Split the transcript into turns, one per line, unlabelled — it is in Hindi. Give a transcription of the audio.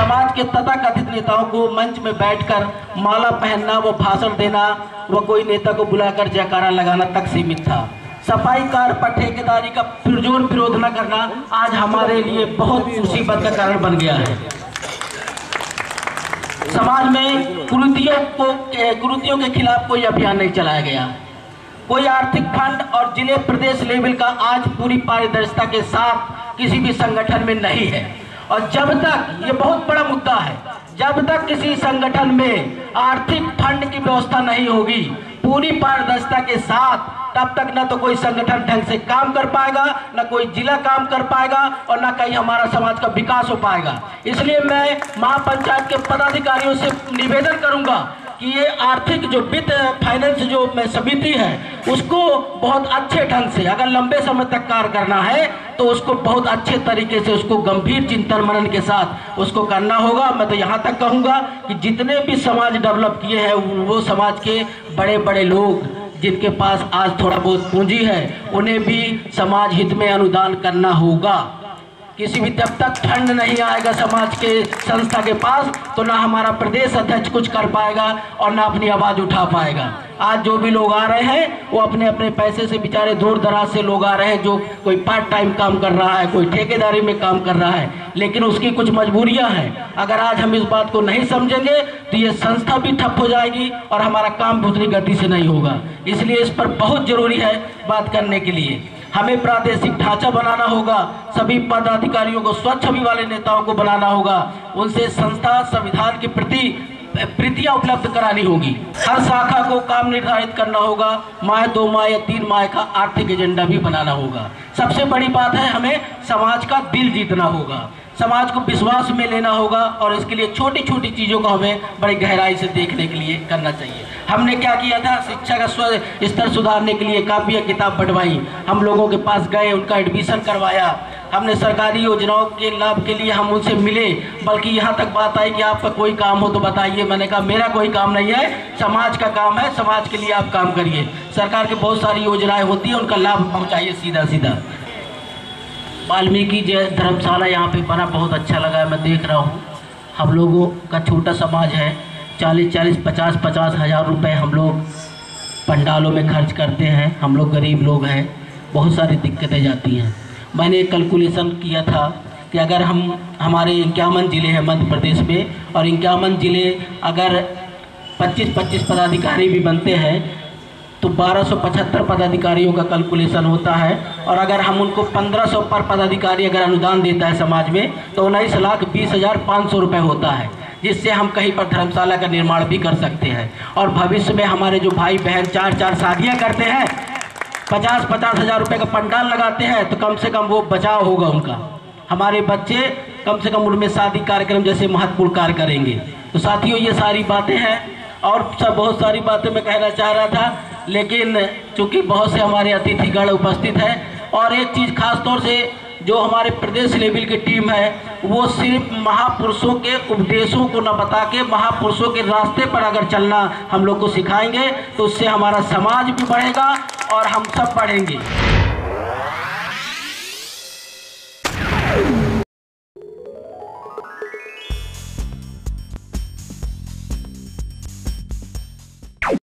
समाज के तथाकथित नेताओं को मंच में बैठकर माला पहनना, वो भाषण देना, वो कोई नेता को बुलाकर जयकारा लगाना तक सीमित था। सफाई कार्य पर ठेकेदारी का पुरजोर विरोध न करना आज हमारे लिए बहुत मुसीबत का कारण बन गया है। समाज में कुरीतियों के खिलाफ कोई अभियान नहीं चलाया गया। कोई आर्थिक फंड और जिले प्रदेश लेवल का आज पूरी पारदर्शिता के साथ किसी भी संगठन में नहीं है। और जब तक, ये बहुत बड़ा मुद्दा है, जब तक किसी संगठन में आर्थिक फंड की व्यवस्था नहीं होगी पूरी पारदर्शिता के साथ, तब तक ना तो कोई संगठन ढंग से काम कर पाएगा, ना कोई जिला काम कर पाएगा और ना कहीं हमारा समाज का विकास हो पाएगा। इसलिए मैं महापंचायत के पदाधिकारियों से निवेदन करूंगा कि ये आर्थिक जो वित्त फाइनेंस जो समिति है उसको बहुत अच्छे ढंग से, अगर लंबे समय तक कार्य करना है तो उसको बहुत अच्छे तरीके से, उसको गंभीर चिंतन मनन के साथ उसको करना होगा। मैं तो यहाँ तक कहूँगा कि जितने भी समाज डेवलप किए हैं वो समाज के बड़े बड़े लोग जिनके पास आज थोड़ा बहुत पूंजी है उन्हें भी समाज हित में अनुदान करना होगा। किसी भी जब तक फंड नहीं आएगा समाज के संस्था के पास तो ना हमारा प्रदेश अध्यक्ष कुछ कर पाएगा और ना अपनी आवाज़ उठा पाएगा। आज जो भी लोग आ रहे हैं वो अपने अपने पैसे से, बेचारे दूर दराज से लोग आ रहे हैं, जो कोई पार्ट टाइम काम कर रहा है, कोई ठेकेदारी में काम कर रहा है, लेकिन उसकी कुछ मजबूरियां हैं। अगर आज हम इस बात को नहीं समझेंगे तो ये संस्था भी ठप हो जाएगी और हमारा काम दूसरी गति से नहीं होगा। इसलिए इस पर बहुत जरूरी है बात करने के लिए। हमें प्रादेशिक ढांचा बनाना होगा, सभी पदाधिकारियों को स्वच्छ छवि वाले नेताओं को बनाना होगा, उनसे संस्था संविधान के प्रति प्रीतियां उपलब्ध करानी होगी। हर शाखा को काम निर्धारित करना होगा, माह 2 माह या 3 माह का आर्थिक एजेंडा भी बनाना होगा। सबसे बड़ी बात है, हमें समाज का दिल जीतना होगा, समाज को विश्वास में लेना होगा और इसके लिए छोटी छोटी चीज़ों को हमें बड़ी गहराई से देखने के लिए करना चाहिए। हमने क्या किया था, शिक्षा का स्तर सुधारने के लिए कापियाँ किताब बढ़वाई, हम लोगों के पास गए, उनका एडमिशन करवाया, हमने सरकारी योजनाओं के लाभ के लिए हम उनसे मिले, बल्कि यहाँ तक बात आई कि आपका कोई काम हो तो बताइए। मैंने कहा मेरा कोई काम नहीं है, समाज का काम है, समाज के लिए आप काम करिए। सरकार की बहुत सारी योजनाएं होती हैं, उनका लाभ पहुँचाइए सीधा सीधा। वाल्मीकि धर्मशाला यहाँ पे बना, बहुत अच्छा लगा है, मैं देख रहा हूँ। हम लोगों का छोटा समाज है, 40-40, 50-50 हज़ार रुपये हम लोग पंडालों में खर्च करते हैं। हम लोग गरीब लोग हैं, बहुत सारी दिक्कतें जाती हैं। मैंने एक कैलकुलेशन किया था कि अगर हमारे 51 ज़िले हैं मध्य प्रदेश में और 51 ज़िले अगर 25-25 पदाधिकारी भी बनते हैं तो 1275 पदाधिकारियों का कैलकुलेशन होता है। और अगर हम उनको 1500 पर पदाधिकारी अगर अनुदान देता है समाज में तो 19,20,500 रुपये होता है, जिससे हम कहीं पर धर्मशाला का निर्माण भी कर सकते हैं। और भविष्य में हमारे जो भाई बहन 4-4 शादियां करते हैं, 50-50 हज़ार रुपये का पंडाल लगाते हैं, तो कम से कम वो बचाव होगा उनका। हमारे बच्चे कम से कम उनमें शादी कार्यक्रम जैसे महत्वपूर्ण कार्य करेंगे। तो साथियों, ये सारी बातें हैं और सब बहुत सारी बातें मैं कहना चाह रहा था, लेकिन चूँकि बहुत से हमारे अतिथिगण उपस्थित हैं और एक चीज़ खास तौर से जो हमारे प्रदेश लेवल की टीम है वो सिर्फ महापुरुषों के उपदेशों को न बता के महापुरुषों के रास्ते पर अगर चलना हम लोग को सिखाएंगे तो उससे हमारा समाज भी बढ़ेगा और हम सब बढ़ेंगे।